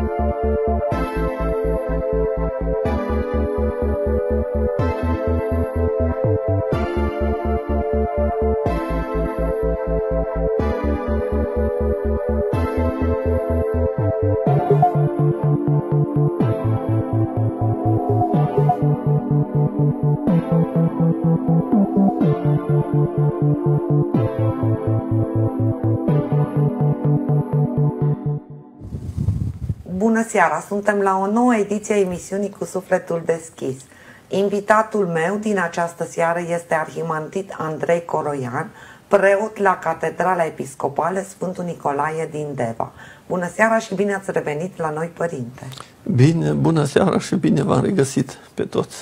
Bună seara! Suntem la o nouă ediție a emisiunii Cu Sufletul Deschis. Invitatul meu din această seară este arhimandrit Andrei Coroian, preot la Catedrala Episcopală Sfântul Nicolae din Deva. Bună seara și bine ați revenit la noi, părinte! Bine, bună seara și bine v-am regăsit pe toți!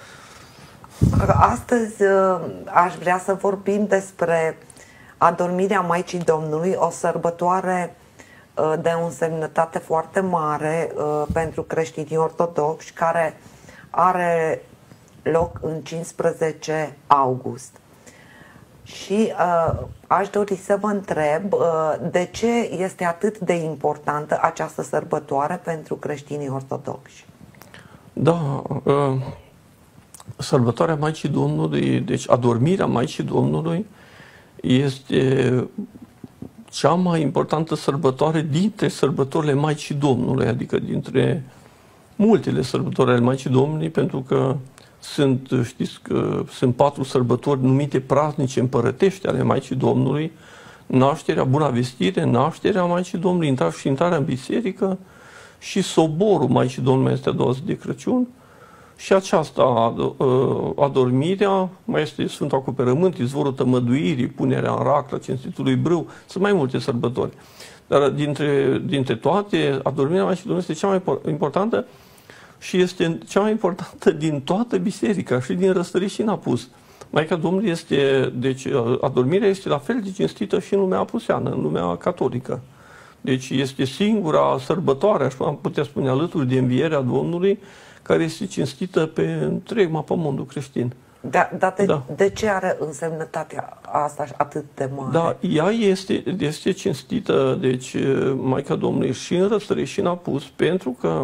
Astăzi aș vrea să vorbim despre adormirea Maicii Domnului, o sărbătoare de o însemnătate foarte mare pentru creștinii ortodoxi, care are loc în 15 august. Și aș dori să vă întreb de ce este atât de importantă această sărbătoare pentru creștinii ortodoxi. Da, sărbătoarea Maicii Domnului, deci adormirea Maicii Domnului, este cea mai importantă sărbătoare dintre sărbătorile Maicii Domnului, adică dintre multele sărbători ale Maicii Domnului, pentru că știți că sunt 4 sărbători numite praznice împărătești ale Maicii Domnului: nașterea, Buna Vestire, nașterea Maicii Domnului, intrarea în biserică și soborul Maicii Domnului, este a doua zi de Crăciun. Și aceasta, adormirea, mai este Sfântul Acoperământ, izvorul tămăduirii, punerea în rac la cinstitului brâu, sunt mai multe sărbători. Dar dintre toate, adormirea Maicii Domnului este cea mai importantă și este cea mai importantă din toată biserica, și din răsărit și în apus. Maica Domnului este, deci adormirea este la fel de cinstită și în lumea apuseană, în lumea catolică. Deci este singura sărbătoare, așa am putea spune, alături de învierea Domnului, care este cinstită pe întreg mapamondul creștin. De ce are însemnătatea asta atât de mare? Da, ea este cinstită, deci, Maica Domnului, și în răsărit și în apus, pentru că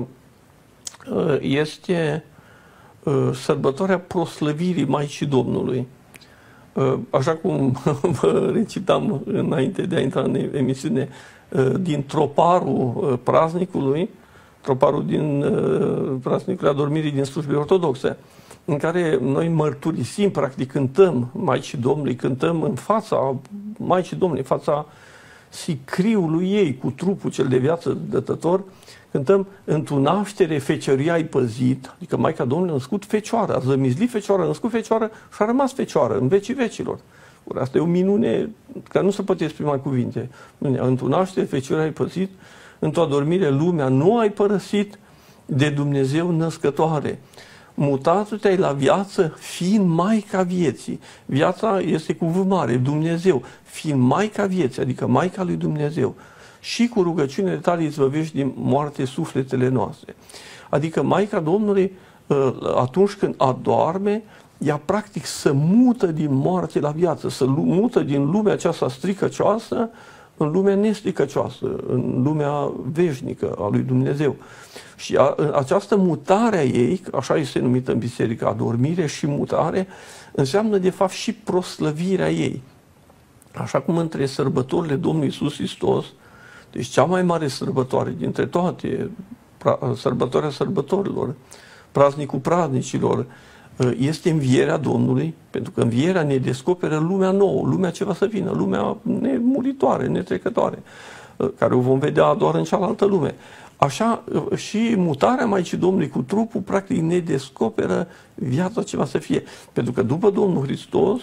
este sărbătoarea proslăvirii Maicii Domnului. Așa cum vă recitam înainte de a intra în emisiune, din troparul praznicului, troparul din praznicul adormirii din slujbe ortodoxe, în care noi mărturisim, practic cântăm Maicii Domnului, cântăm în fața Maicii Domnului, în fața sicriului ei, cu trupul cel de viață dătător, cântăm: în tu naștere fecioria ai păzit, adică Maica Domnului a născut fecioară, a zămizlit fecioară, a născut fecioară și a rămas fecioară în vecii vecilor. Asta e o minune care nu se poate exprima în cuvinte. În tu naștere fecioria ai păzit, în tu adormire lumea nu ai părăsit, de Dumnezeu născătoare. Mutat-te-ai la viață, fiind Maica vieții. Viața este cu V mare, Dumnezeu, fiind Maica vieții, adică Maica lui Dumnezeu. Și cu rugăciunile tale izbăvești din moarte sufletele noastre. Adică Maica Domnului, atunci când adorme, ea practic se mută din moarte la viață, se mută din lumea aceasta stricăcioasă în lumea nestricăcioasă, în lumea veșnică a lui Dumnezeu. Și această mutare a ei, așa este numită în biserică, adormire și mutare, înseamnă de fapt și proslăvirea ei. Așa cum între sărbătorile Domnului Iisus Hristos, deci cea mai mare sărbătoare dintre toate, sărbătoarea sărbătorilor, praznicul praznicilor, este învierea Domnului, pentru că învierea ne descoperă lumea nouă, lumea ce va să vină, lumea nemuritoare, netrecătoare, care o vom vedea doar în cealaltă lume. Așa și mutarea Maicii Domnului cu trupul, practic, ne descoperă viața ce va să fie. Pentru că după Domnul Hristos,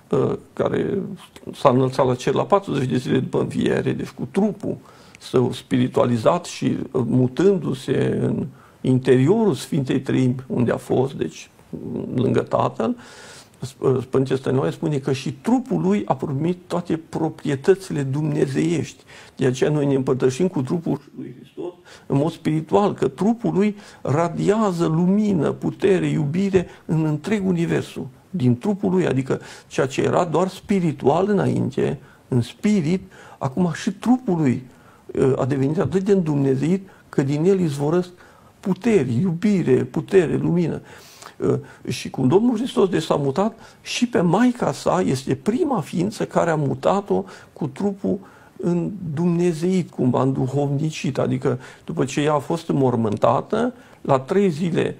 care s-a înălțat la cer la 40 de zile după înviere, deci cu trupul său spiritualizat și mutându-se în interiorul Sfintei Treimi, unde a fost, deci lângă Tatăl, Părintele Stăniloae spune că și trupul lui a primit toate proprietățile dumnezeiești. De aceea noi ne împărtășim cu trupul lui Hristos în mod spiritual, că trupul lui radiază lumină, putere, iubire în întreg universul. Din trupul lui, adică ceea ce era doar spiritual înainte, în spirit, acum și trupul lui a devenit atât de îndumnezeit că din el izvorăsc puteri, iubire, putere, lumină. Și cum Domnul Hristos de s-a mutat, și pe Maica sa este prima ființă care a mutat-o cu trupul îndumnezeit, cumva înduhovnicit. Adică după ce ea a fost înmormântată, la 3 zile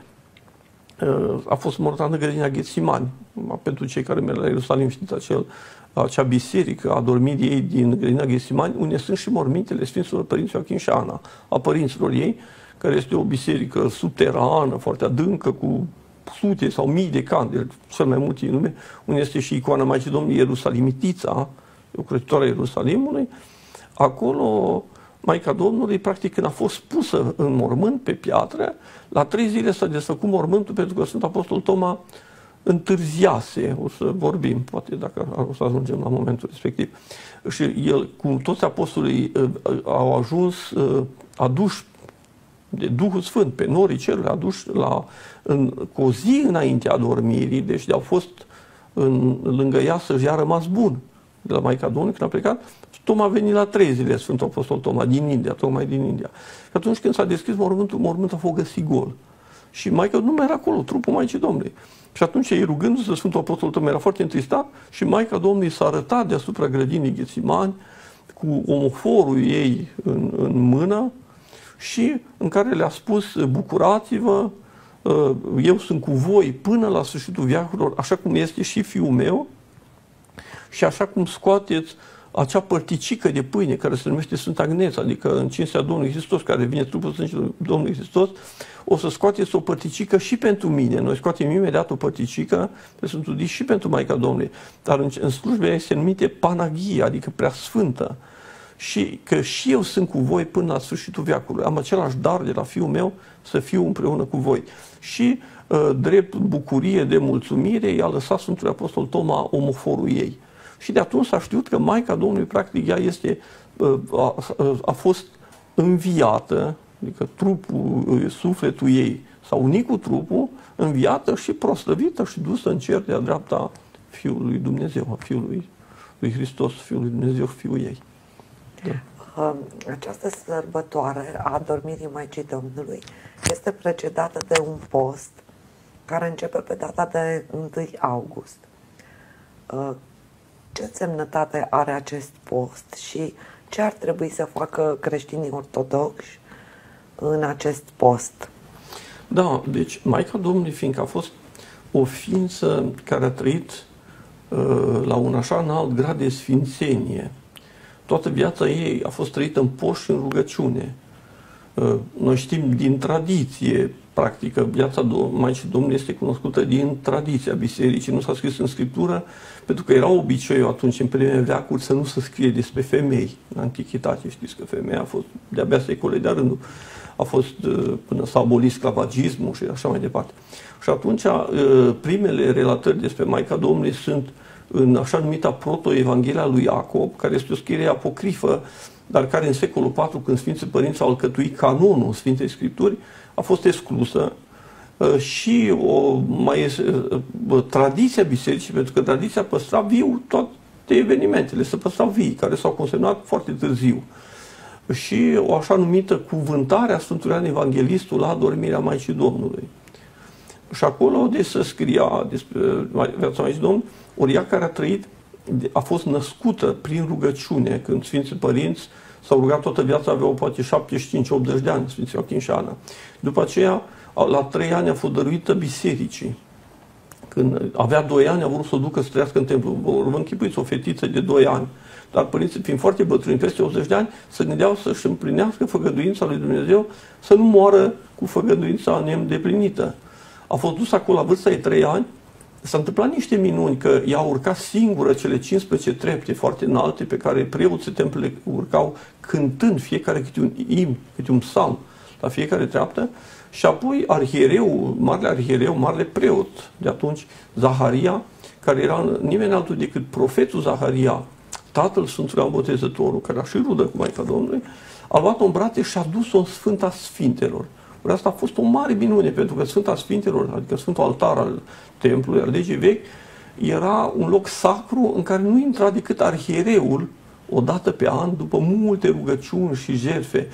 a fost mormântată în grădina Ghetsimani. Pentru cei care merg la Ierusalim, știți, acea biserică a dormirii ei din grădina Ghetsimani, unde sunt și mormintele Sfinților Părinți Ioachim și Ana, a părinților ei, care este o biserică subterană, foarte adâncă, cu sute sau mii de candele, cel mai multe în lume, unde este și icoana Maicii Domnului Ierusalimitița, lucrătoarea Ierusalimului. Acolo, Maica Domnului, practic, când a fost pusă în mormânt pe piatră, la 3 zile s-a desfăcut mormântul, pentru că Sfântul Apostol Toma întârziase, o să vorbim, poate dacă o să ajungem la momentul respectiv. Și el, cum toți apostolii au ajuns aduși de Duhul Sfânt, pe norii cerului, aduși cu o zi înaintea dormirii, deci au fost lângă ea să-și a rămas bun de la Maica Domnului când a plecat. Toma a venit la 3 zile, Sfântul Apostol Toma, din India, tocmai din India. Și atunci când s-a deschis mormântul a fost găsit gol. Și Maica nu mai era acolo, trupul Maicii Domnului. Și atunci ei rugându-se, Sfântul Apostol Toma era foarte întristat și Maica Domnului s-a arătat deasupra grădinii Ghetsimani cu omoforul ei în mână și în care le-a spus: bucurați-vă, eu sunt cu voi până la sfârșitul veacurilor, așa cum este și Fiul meu, și așa cum scoateți acea părticică de pâine care se numește Sfânta Agneță, adică în cinstea Domnului Hristos, care vine trupul sângelui Domnului Hristos, o să scoateți o părticică și pentru mine. Noi scoatem imediat o părticică pe Sfântul Dis și pentru Maica Domnului. Dar în slujbele se numite Panaghia, adică Preasfântă. Și că și eu sunt cu voi până la sfârșitul veacului. Am același dar de la Fiul meu să fiu împreună cu voi. Și drept bucurie de mulțumire i-a lăsat Sfântul Apostol Toma omoforul ei. Și de atunci s-a știut că Maica Domnului, practic, ea a fost înviată, adică trupul, sufletul ei s-a unit cu trupul, înviată și proslăvită și dusă în cer de-a dreapta Fiului lui Dumnezeu, a Fiului lui Hristos, Fiul lui Dumnezeu, Fiul ei. Da. Această sărbătoare a adormirii Maicii Domnului este precedată de un post care începe pe data de 1 august. Ce însemnătate are acest post și ce ar trebui să facă creștinii ortodoxi în acest post? Da, deci Maica Domnului, fiindcă a fost o ființă care a trăit la un așa înalt grad de sfințenie, toată viața ei a fost trăită în post și în rugăciune. Noi știm din tradiție, practică, viața Maicii Domnului este cunoscută din tradiția bisericii, nu s-a scris în Scriptură, pentru că era obiceiul atunci, în primele veacuri, să nu se scrie despre femei. În Antichitate știți că femeia a fost, de-abia secole de rândul, a fost până s-a abolit sclavagismul și așa mai departe. Și atunci, primele relatări despre Maica Domnului sunt în așa numita proto-evanghelia lui Iacob, care este o scriere apocrifă, dar care în secolul IV, când Sfinții Părinți au alcătuit canonul Sfintei Scripturi, a fost exclusă și tradiția bisericii, pentru că tradiția păstra viu toate evenimentele, se păstrau vii, care s-au consemnat foarte târziu. Și o așa numită cuvântare a Sfântului Ioan Evanghelistul la adormirea Maicii Domnului. Și acolo de se scria despre viața Maicii Domnului, ori ea care a trăit, a fost născută prin rugăciune, când Sfinții Părinți s-au rugat toată viața, aveau poate 75-80 de ani, Sfinții Ioachim și Ana. După aceea, la 3 ani a fost dăruită bisericii. Când avea 2 ani, a vrut să o ducă să trăiască în templu. Vă închipuiți o fetiță de 2 ani. Dar părinții, fiind foarte bătrâni, peste 80 de ani, se gândeau să-și împlinească făgăduința lui Dumnezeu, să nu moară cu făgăduința neîndeplinită. A fost dus acolo la vârsta de 3 ani. S-a întâmplat niște minuni, că ea a urcat singură cele 15 trepte foarte înalte pe care preoții templele urcau cântând fiecare câte un imn, câte un psalm la fiecare treaptă, și apoi marele preot de atunci, Zaharia, care era nimeni altul decât profetul Zaharia, tatăl Sfântului Ioan Botezătorul, care era și rudă cu Maica Domnului, a luat-o în brațe și a dus-o în Sfânta Sfintelor. Ori asta a fost o mare minune, pentru că Sfânta Sfintelor, adică Sfântul Altar al templului, al legii vechi, era un loc sacru în care nu intra decât arhiereul o dată pe an, după multe rugăciuni și jertfe.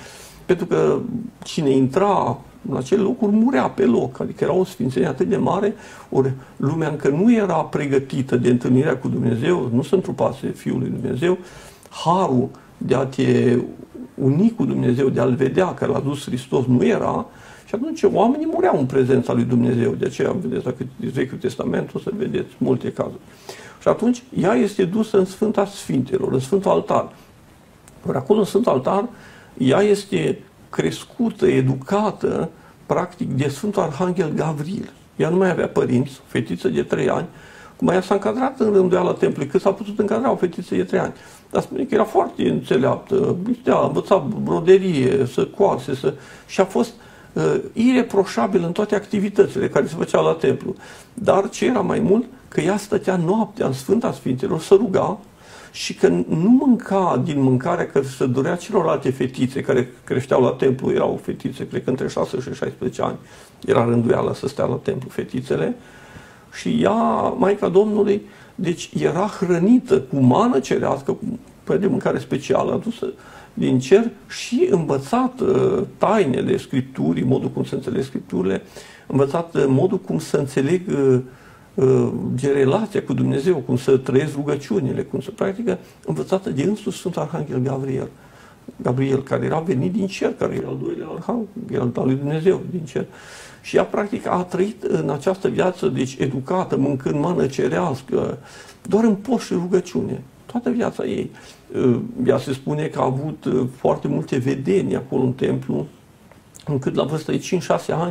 pentru că cine intra în acele locuri murea pe loc, adică era o sfințenie atât de mare, ori lumea încă nu era pregătită de întâlnirea cu Dumnezeu, nu se întrupase Fiul lui Dumnezeu, harul de a te uni cu Dumnezeu, de a-L vedea, că l-a dus Hristos, nu era, și atunci oamenii mureau în prezența lui Dumnezeu. De aceea, vedeți, dacă Vechiul Testament, o să vedeți multe cazuri. Și atunci, ea este dusă în Sfânta Sfintelor, în Sfântul Altar. Ori acolo, în Sfântul Altar, ea este crescută, educată, practic, de Sfântul Arhanghel Gavril. Ea nu mai avea părinți, o fetiță de 3 ani, cum ea s-a încadrat în rânduiala templului, cât s-a putut încadra o fetiță de 3 ani. Dar spune că era foarte înțeleaptă, a învățat broderie, să coase, și a fost ireproșabil în toate activitățile care se făceau la templu. Dar ce era mai mult, că ea stătea noaptea în Sfânta Sfintelor, să ruga, și că nu mânca din mâncarea care se dorea celorlalte fetițe care creșteau la templu, erau fetițe, cred că între 6 și 16 ani, era rânduiala să stea la templu fetițele, și ea, Maica Domnului, deci era hrănită cu mană cerească, cu de mâncare specială adusă din cer și învățat tainele Scripturii, modul cum să înțeleg Scripturile, învățat modul cum să înțeleg relația cu Dumnezeu, cum să trăiesc rugăciunile, cum să practică, învățată de însuși Sfântul Arhanghel Gabriel, care era venit din cer, care era al doilea Arhanghel al lui Dumnezeu din cer. Și ea, practic, a trăit în această viață, deci educată, mâncând mană cerească, doar în post și rugăciune. Toată viața ei. Ea se spune că a avut foarte multe vedenii acolo în templu, încât la vârsta de 5-6 ani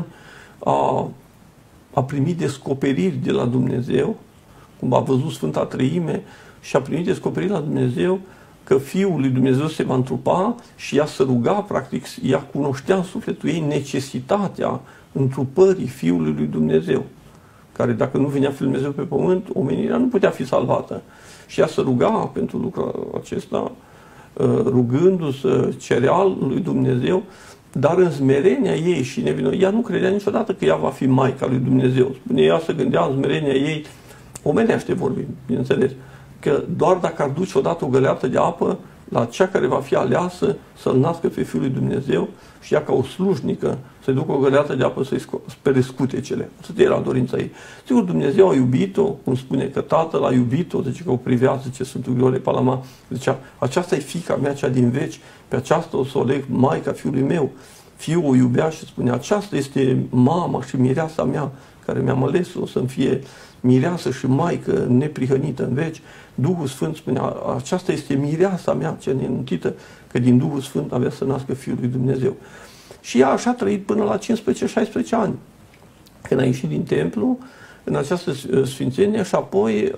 a primit descoperiri de la Dumnezeu, cum a văzut Sfânta Treime, și a primit descoperiri la Dumnezeu că Fiul lui Dumnezeu se va întrupa, și ea se ruga, practic, ea cunoștea în sufletul ei necesitatea întrupării Fiului lui Dumnezeu, care dacă nu venea Fiul lui Dumnezeu pe pământ, omenirea nu putea fi salvată. Și ea se ruga pentru lucrul acesta, rugându-se, cerea lui Dumnezeu, dar în smerenia ei și nevinovăție, ea nu credea niciodată că ea va fi Maica lui Dumnezeu. Spune, ea se gândea în smerenia ei, omenește vorbim, bineînțeles, că doar dacă ar duce odată o găleată de apă la cea care va fi aleasă să-L nască pe Fiul lui Dumnezeu, și ea ca o slujnică să-i ducă o găleată de apă să-i spere scutecele. Atât era dorința ei. Sigur, Dumnezeu a iubit-o, cum spune că Tatăl a iubit-o, zice că o privea, zice Sfântul Grigorie Palama, zicea, aceasta e fiica mea cea din veci, pe aceasta o să o leg Maica Fiului meu. Fiul o iubea și spunea, aceasta este mama și mireasa mea, care mi-am ales-o să-mi fie mireasă și maică neprihănită în veci. Duhul Sfânt spunea, aceasta este mireasa mea cea neînuntită, că din Duhul Sfânt avea să nască Fiul lui Dumnezeu. Și ea așa a trăit până la 15-16 ani, când a ieșit din templu, în această sfințenie, și apoi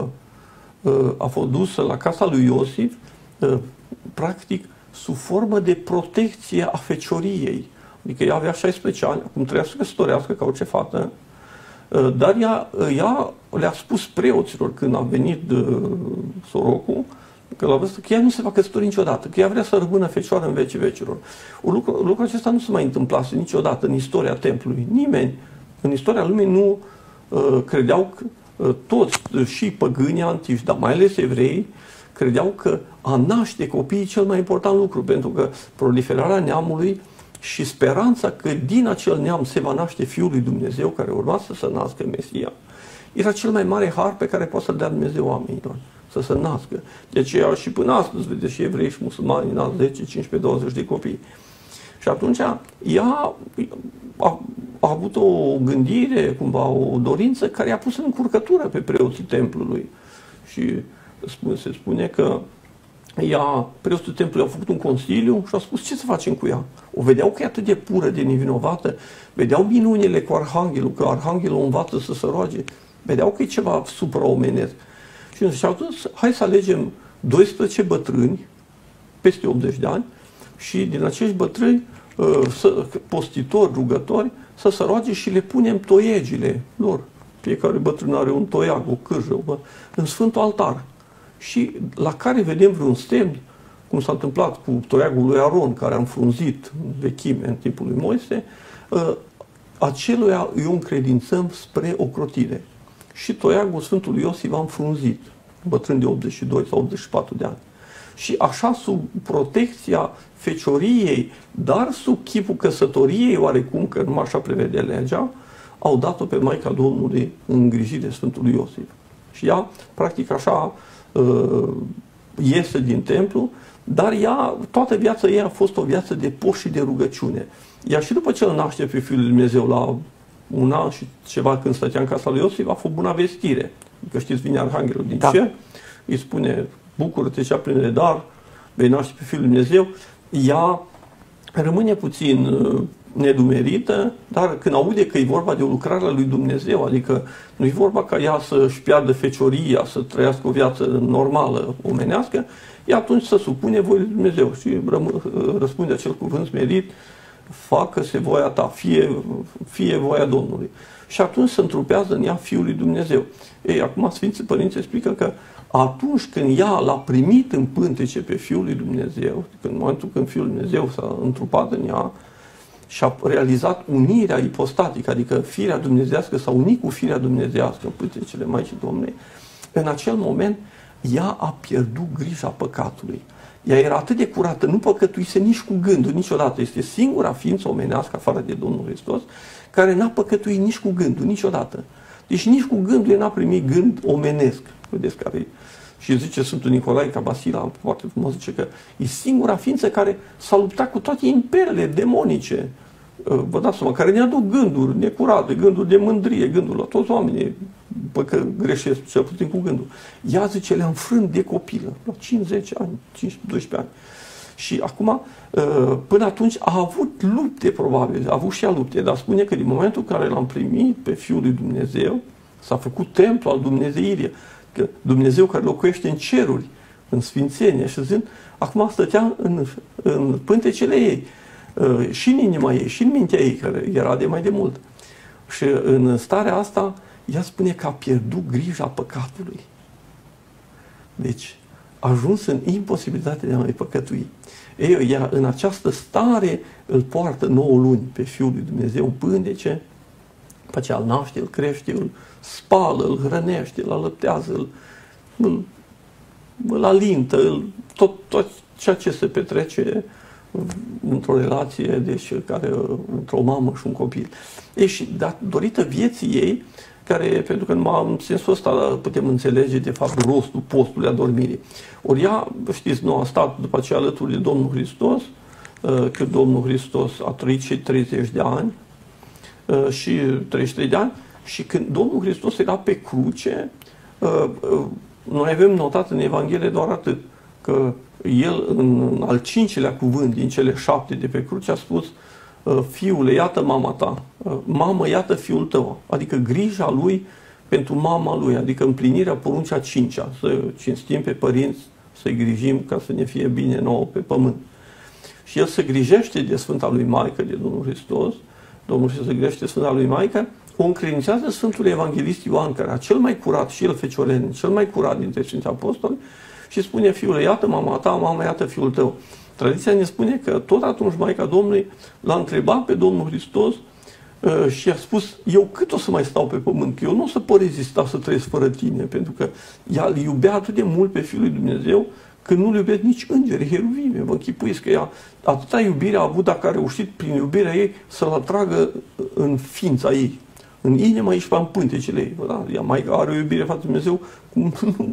a fost dusă la casa lui Iosif, practic, sub formă de protecție a fecioriei. Adică ea avea 16 ani, acum trebuia să căsătorească ca orice fată, dar ea le-a spus preoților când a venit sorocul, că la vârstă, că ea nu se va căsători niciodată, că ea vrea să rămână fecioară în vecii vecilor. Lucrul acesta nu se mai întâmplase niciodată în istoria templului. Nimeni în istoria lumii nu credeau că toți, și păgânii antici, dar mai ales evrei, credeau că a naște copiii e cel mai important lucru, pentru că proliferarea neamului și speranța că din acel neam se va naște Fiul lui Dumnezeu, care urma să se nască Mesia, era cel mai mare har pe care poate să-l dea Dumnezeu oamenilor, să se nască. De aceea și până astăzi, vedeți, și evrei și musulmani nasc 10, 15, 20 de copii. Și atunci ea a avut o gândire, cumva o dorință, care i-a pus în încurcătură pe preoții templului. Și se spune că preoții templului au făcut un consiliu și au spus, ce să facem cu ea? O vedeau că e atât de pură, de nevinovată, vedeau minunile cu Arhanghelul, că Arhanghelul o învață să se roage, vedeau că e ceva supraomenesc. Și au zis, hai să alegem 12 bătrâni, peste 80 de ani, și din acești bătrâni, postitori, rugători, să se roage și le punem toiegile lor. Fiecare bătrân are un toiag, o cârjă, în Sfântul Altar. Și la care vedem vreun semn, cum s-a întâmplat cu toiagul lui Aron, care a înfrunzit în vechime în timpul lui Moise, aceluia îi o încredințăm spre ocrotire. Și toiagul Sfântului Iosif a înfrunzit, bătrân de 82 sau 84 de ani. și așa sub protecția fecioriei, dar sub chipul căsătoriei oarecum, că numai așa prevede legea, au dat-o pe Maica Domnului în îngrijire Sfântului Iosif. Și ea, practic așa, iese din templu, dar ea, toată viața ei a fost o viață de post și de rugăciune. Ea și după ce îl naște pe Fiul lui Dumnezeu la un an și ceva când stătea în casa lui Iosif, a fost buna vestire. Că știți, vine Arhanghelul din cer, îi spune, bucură-te cea plină de dar, vei naște pe Fiul lui Dumnezeu. Ea rămâne puțin nedumerită, dar când aude că e vorba de o lucrare a lui Dumnezeu, adică nu e vorba ca ea să-și piardă fecioria, să trăiască o viață normală, omenească, ea atunci se supune voii lui Dumnezeu și răspunde acel cuvânt smerit, facă-se voia ta, fie voia Domnului. Și atunci se întrupează în ea Fiul lui Dumnezeu. Ei, acum Sfinții Părinți explică că atunci când ea l-a primit în pântece pe Fiul lui Dumnezeu, în momentul când Fiul lui Dumnezeu s-a întrupat în ea și a realizat unirea ipostatică, adică firea dumnezească s-a unit cu firea dumnezească în pântecele Maicii Domnului, în acel moment ea a pierdut grija păcatului. Ea era atât de curată, nu păcătuise nici cu gândul, niciodată. Este singura ființă omenească, afară de Domnul Hristos, care n-a păcătuit nici cu gândul, niciodată. Deci nici cu gândul ea n-a primit gând omenesc. Vedeți care și zice Sfântul Nicolae Cabasila, foarte frumos, zice că e singura ființă care s-a luptat cu toate imperele demonice. Vă dați seama, care ne aduc gânduri necurate, gânduri de mândrie, gânduri la toți oamenii, că greșesc cel puțin cu gândul. Ea, zice, le-a înfrânt de copilă, la 50 ani, 15-12 ani. Și acum, până atunci, a avut lupte, probabil, a avut și ea lupte, dar spune că din momentul în care l-am primit pe Fiul lui Dumnezeu, s-a făcut templu al Dumnezeirii, că Dumnezeu care locuiește în ceruri, în sfințenie, și zând, acum stătea în pântecele ei, și în inima ei, și în mintea ei, care era de mai de mult. Și în starea asta, ea spune că a pierdut grija păcatului. Deci, a ajuns în imposibilitatea de a mai păcătui. Ei, ea, în această stare, îl poartă 9 luni pe Fiul lui Dumnezeu în pântece, după aceea îl naște, îl crește, îl spală, îl hrănește, îl alăptează, îl alintă, tot ceea ce se petrece într-o relație, deci, între o mamă și un copil. Ei, și datorită vieții ei, care, pentru că numai în sensul ăsta putem înțelege, de fapt, rostul postului adormirii. Ori ea, știți, nu a stat după aceea alături de Domnul Hristos, că Domnul Hristos a trăit și 30 de ani și 33 de ani, și când Domnul Hristos era pe cruce, noi avem notat în Evanghelie doar atât, că el, în al 5-lea cuvânt din cele 7 de pe cruce, a spus: Fiule, iată mama ta, mamă, iată fiul tău. Adică grija lui pentru mama lui, adică împlinirea poruncii a 5-a, să cinstim pe părinți, să-i grijim ca să ne fie bine nouă pe pământ. Și el se grijește de Sfânta lui Maică, de Domnul Hristos, Domnul Hristos se grijește de Sfânta lui Maică, o încredințează Sfântul Evanghelist Ioan, care era cel mai curat, și el fecioren, cel mai curat dintre Sfinții Apostoli, și spune: Fiule, iată mama ta, mama, iată fiul tău. Tradiția ne spune că tot atunci Maica Domnului l-a întrebat pe Domnul Hristos și a spus: eu cât o să mai stau pe pământ? Că eu nu o să pot rezista să trăiesc fără tine, pentru că ea îl iubea atât de mult pe Fiul lui Dumnezeu, că nu-l iubesc nici îngerii, heruvime. Vă închipuiți că ea atâta iubire a avut, dacă a reușit prin iubirea ei să-l atragă în ființa ei, în inima ei și pe în pântecele ei. Da? Ea mai are o iubire față de Dumnezeu cum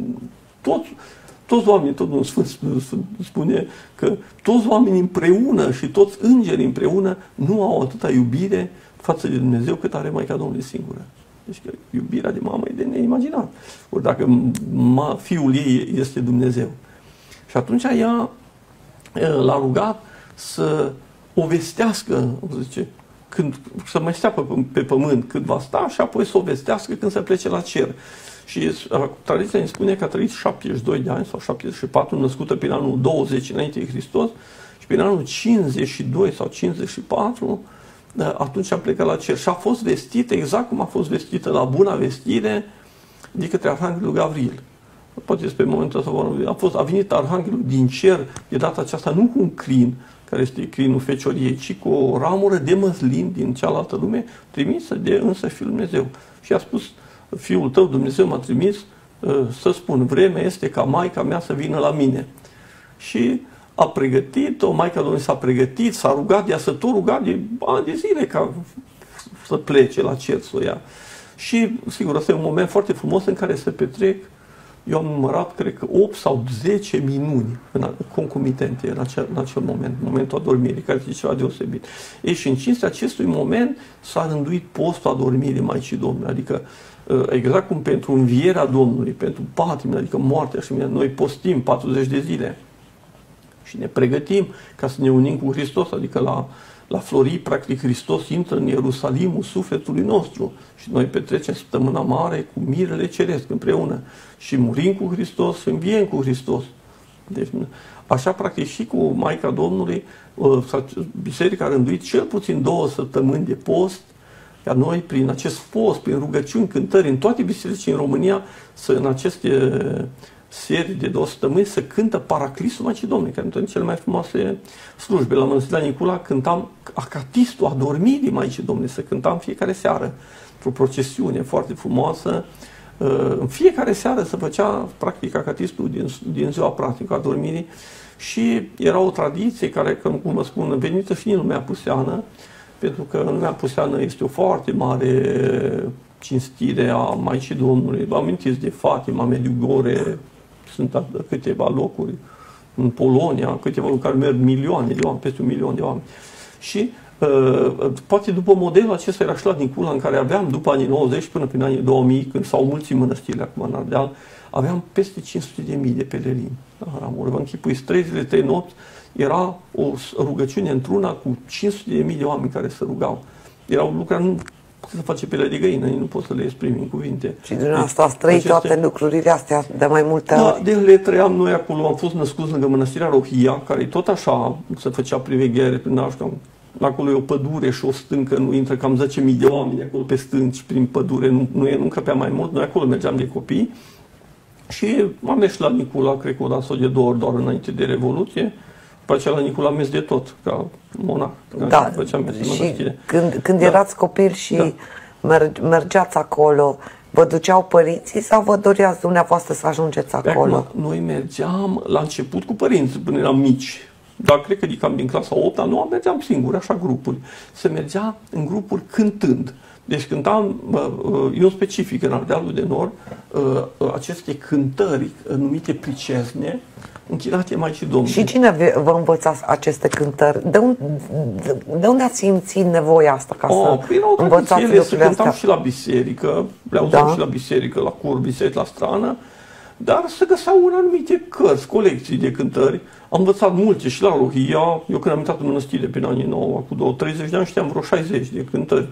toți oamenii, tot un Sfânt spune că toți oamenii împreună și toți îngerii împreună nu au atâta iubire față de Dumnezeu cât are Maica Domnului singură. Deci că iubirea de mamă e de neimaginat. Ori dacă fiul ei este Dumnezeu. Și atunci ea l-a rugat să o vestească, zice, să mai stea pe pământ cât va sta și apoi să o vestească când se plece la cer. Și tradiția îmi spune că a trăit 72 de ani sau 74, născută prin anul 20 înainte de Hristos, și prin anul 52 sau 54, atunci a plecat la cer. Și a fost vestită exact cum a fost vestită la Buna Vestire de către Arhanghelul Gavril. Poate pe momentul ăsta a venit Arhanghelul din cer, de data aceasta nu cu un crin, care este crinul fecioriei, ci cu o ramură de măslin din cealaltă lume, trimisă de însă Fiul Dumnezeu. Și a spus: Fiul tău, Dumnezeu m-a trimis să spun, vremea este ca Maica mea să vină la mine. și a pregătit-o, Maica Domnului s-a pregătit, s-a rugat, ea s-a tot rugat de ani de zile ca să plece la cer să o ia. Și, sigur, ăsta e un moment foarte frumos în care se petrec, eu am numărat, cred că 8 sau 10 minuni concomitente în acel moment, momentul adormirii, care este ceva deosebit. Ei, și în cinstea acestui moment s-a rânduit postul adormirii Maicii Domnului, adică exact cum pentru învierea Domnului, pentru patimile, adică moartea și noi postim 40 de zile și ne pregătim ca să ne unim cu Hristos, adică la Florii, practic, Hristos intră în Ierusalimul sufletului nostru și noi petrecem săptămâna mare cu mirele ceresc împreună și murim cu Hristos și înviem cu Hristos. Deci, așa, practic, și cu Maica Domnului, biserica a rânduit cel puțin 2 săptămâni de post, ca noi, prin acest post, prin rugăciuni, cântări, în toate bisericii în România, în aceste serii de 2 săptămâni, să cântă Paraclisul Maicii Domnului, care sunt cele mai frumoase slujbe. La Mănăstirea Nicula cântam Acatistul Adormirii Maicii Domnului, să cântam fiecare seară, într-o procesiune foarte frumoasă. În fiecare seară se făcea, practic, Acatistul din ziua practică a adormirii și era o tradiție care, cum vă spun, venită și din lumea puseană, pentru că în lumea puseană este o foarte mare cinstire a Maicii Domnului. Vă amintiți de Fatima, Medjugorje, sunt câteva locuri în Polonia, câteva locuri care merg milioane de oameni, peste 1 milion de oameni. Și poate după modelul acesta era și la Nicula, în care aveam, după anii 90 până prin anii 2000, când s-au mulțit mănăstirile acum în Ardeal, aveam peste 500.000 de pelerini la Haramurile. Vă închipuiți, 3 zile, 3 nopți, era o rugăciune într-una cu 500.000 de oameni care se rugau. Erau lucruri, nu poți să face pele de găină, nu poți să le exprimi în cuvinte. Și dumneavoastră ați trăit toate lucrurile astea de mai multe ori. Da, de le trăiam noi acolo, am fost născuți lângă Mănăstirea Rohia, care tot așa se făcea priveghere prin naștere. Acolo e o pădure și o stâncă, nu intră cam 10.000 de oameni acolo pe stânci, prin pădure, nu încăpea mai mult, noi acolo mergeam de copii. Și am mers la Nicula, cred că o dată sau de 2 ori, doar înainte de Revoluție. După aceea la Nicula am mers de tot, ca monah. Da, și când erați copil și mergeați acolo, vă duceau părinții sau vă doreați dumneavoastră să ajungeți acolo? Acum, noi mergeam la început cu părinții până eram mici. Dar cred că cam din clasa 8-a, nu mergeam singuri, așa grupuri. Se mergea în grupuri cântând. Deci cântam, e un specific în Ardealul de Nord, aceste cântări numite pricezne, închinate Maicii Domnului. Și cine vă învăța aceste cântări? De unde ați simțit nevoia asta ca să învățați lucrurile astea? Cântam și la biserică, le auzeam și la biserică, la cor, biserică, la strană, dar se găseau în anumite cărți, colecții de cântări. Am învățat multe și la Rohia. Eu când am intrat în mănăstire pe anii 9, cu 30 de ani, știam vreo 60 de cântări.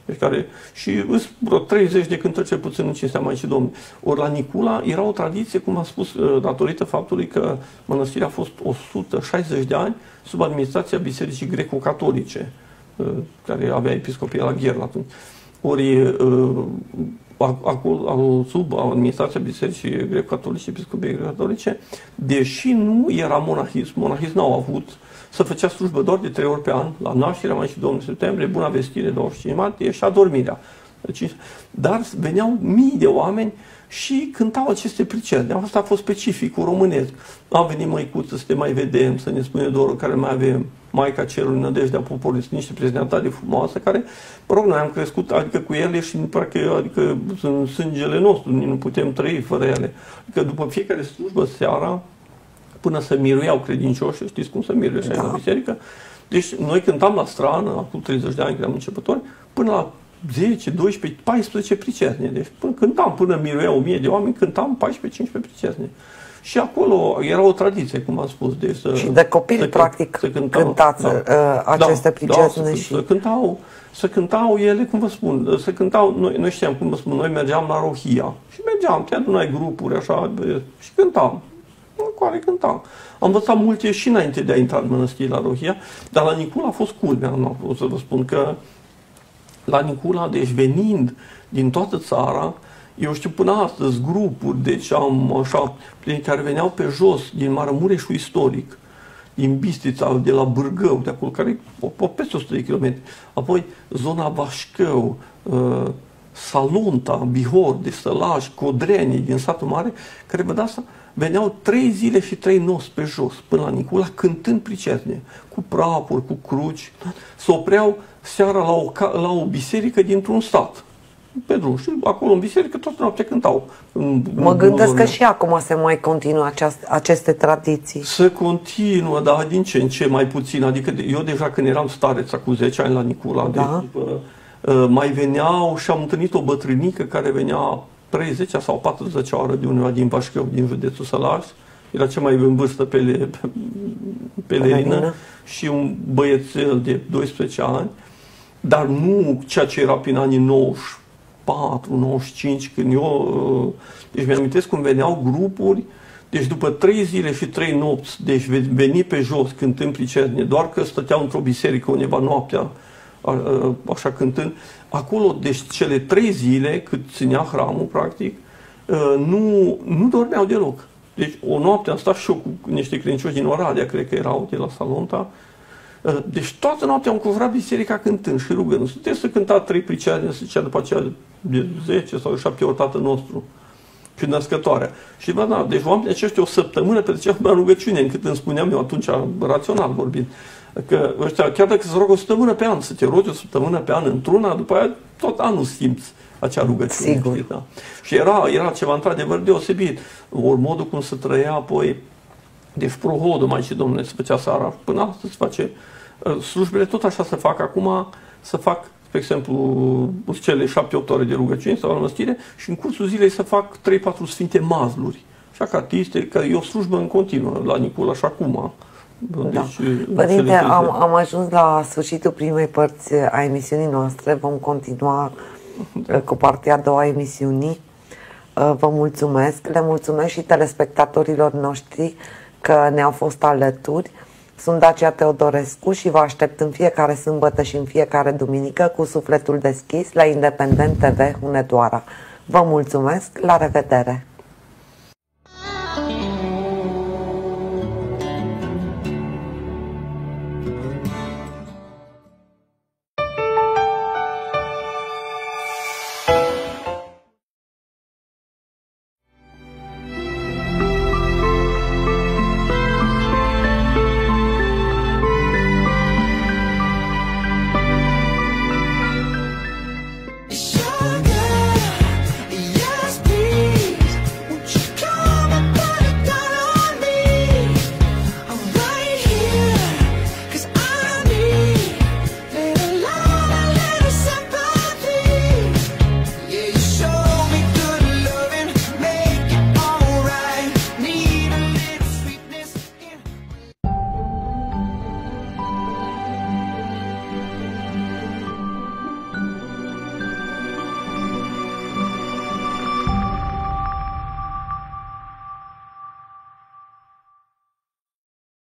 Și vreo 30 de cântări cel puțin în cinstea Maicii Domnului. Ori la Nicula era o tradiție, cum am spus, datorită faptului că mănăstirea a fost 160 de ani sub administrația Bisericii Greco-Catolice, care avea episcopia la Gherla atunci. Ori sub administrația Bisericii Greco-Catolice, episcopiei Greco-Catolice, deși nu era monahism, monahism n-au avut, se făcea slujbă doar de 3 ori pe an, la nașterea Maicii Domnului septembrie, Buna Vestire 25 martie și adormirea. Dar veneau mii de oameni și cântau aceste pricezi. Asta a fost specificul românesc. Am venit măicuță să te mai vedem, să ne spune dorul care mai avem, Maica Cerului, Nădejdea Poporului, sunt niște prezentate frumoase care, mă rog, noi am crescut adică cu ele și adică sunt sângele nostru, nu putem trăi fără ele. Adică după fiecare slujbă seara, până să miruiau credincioși, știți cum să miruie așa la biserică. Deci noi cântam la strană, acum 30 de ani când eram începători, până la 10, 12, 14 pricezne. Deci cântam până miruiau 1000 de oameni, cântam 14-15 pricezne. Și acolo era o tradiție, cum am spus. De și de copil, practic, cântați aceste pricezne. Să cântau ele, cum vă spun, să cântau, noi știam, cum vă spun, noi mergeam la Rohia și mergeam, te adunai grupuri, așa, și cântam. În care cântam. Am învățat multe și înainte de a intra în mănăstire la Rohia, dar la Nicula a fost culmea, nu pot să vă spun că la Nicula, deci venind din toată țara, eu știu până astăzi grupuri, deci am așa, prin care veneau pe jos, din Maramureșul istoric, din Bistrița, de la Bârgău, de acolo, care e peste 100 de kilometri, apoi zona Vașcău, Salunta, Bihor, de Sălaj, Codreni, din satul mare, care vă dați veneau 3 zile și 3 nopți pe jos, până la Nicula, cântând pricerne, cu prapuri, cu cruci. Se opreau seara la o biserică dintr-un stat, pe drum. Și acolo în biserică toată noaptea cântau. Mă gândesc că și acum se mai continuă aceste tradiții. Se continuă, dar din ce în ce mai puțin. Adică eu deja când eram stareț, cu 10 ani la Nicula, Da. mai veneau și am întâlnit o bătrânică care venea 30 sau 40 ore de undeva din Bașcău, din județul Sălaș. Era cea mai în vârstă pelerină și un băiețel de 12 ani, dar nu ceea ce era prin anii 94, 95, când eu... Deci mi-amintesc cum veneau grupuri, deci după 3 zile și 3 nopți, deci veni pe jos cântând pricerne, doar că stăteau într-o biserică undeva noaptea, așa cântând. Acolo, deci cele 3 zile cât ținea hramul, practic, nu dormeau deloc. Deci o noapte am stat și eu cu niște credincioși din Oradea, cred că erau de la Salonta. Deci toată noaptea am cuvrat biserica cântând și rugând. Trebuie să cânta 3 pricerne, să zicea după aceea de 10 sau 7 ori Tatăl nostru și născătoarea. Și da, deci oamenii aceștia o săptămână petreceau în rugăciune, încât îmi spuneam eu atunci, rațional vorbind, că ăștia, chiar dacă se roagă o săptămână pe an, să te rogi o săptămână pe an într-una, după aia tot anul simți acea rugăciune. Sigur. Știi, da? Și era ceva într-adevăr deosebit. Ori modul cum se trăia apoi, deci prohodul Maicii Domnului se făcea seara, până astăzi se face. Slujbele tot așa se fac. Acum se fac, de exemplu, cele 7-8 ore de rugăciune sau almăstire și în cursul zilei se fac 3-4 sfinte mazluri. Și acatiste, că e o slujbă în continuă la Nicula și acum. Deci, Părinte, am ajuns la sfârșitul primei părți a emisiunii noastre. Vom continua cu partea a doua a emisiunii. Vă mulțumesc. Le mulțumesc și telespectatorilor noștri că ne-au fost alături. Sunt Dacia Teodorescu și vă aștept în fiecare sâmbătă și în fiecare duminică cu sufletul deschis la Independent TV Hunedoara. Vă mulțumesc. La revedere!